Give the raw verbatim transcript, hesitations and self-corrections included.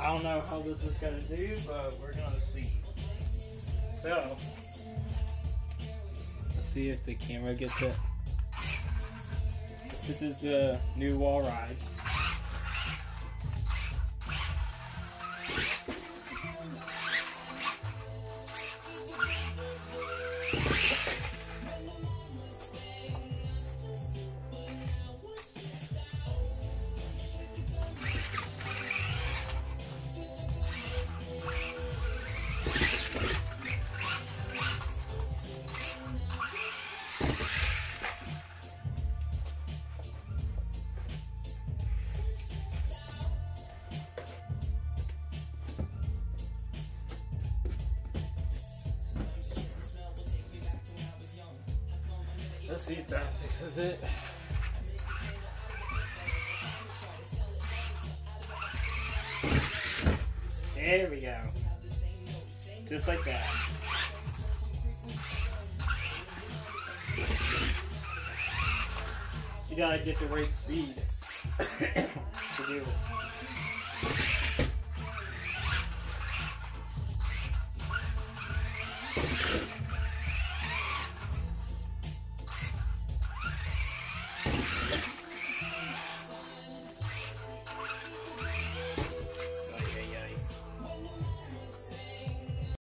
I don't know how this is gonna do, but we're gonna see. So, let's see if the camera gets it. This is the new wall ride. Let's see if that fixes it. There we go. Just like that. You gotta get the right speed to do it.